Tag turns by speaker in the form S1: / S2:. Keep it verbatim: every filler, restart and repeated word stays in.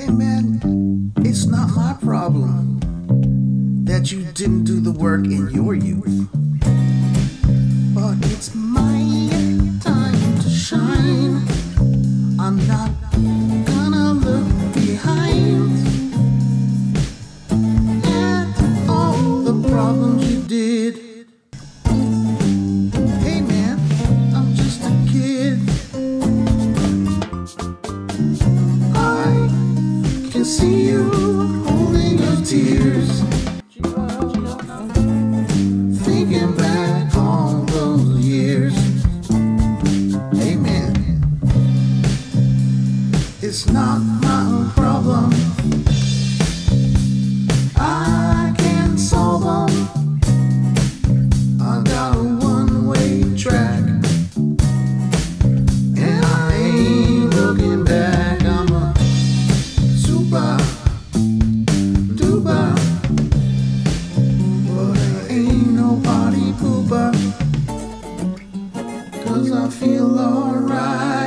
S1: man, it's not my problem that you didn't do the work in your youth. But it's my time to shine. I'm not gonna look behind at all the problems you did. Hey man, I'm just a kid. I can see you holding your tears, thinking back on those years. Hey man, it's not my problem. I can solve them. I got a one-way track, and I ain't looking back. I'm a super duper, but I ain't nobody pooper, 'cause I feel alright.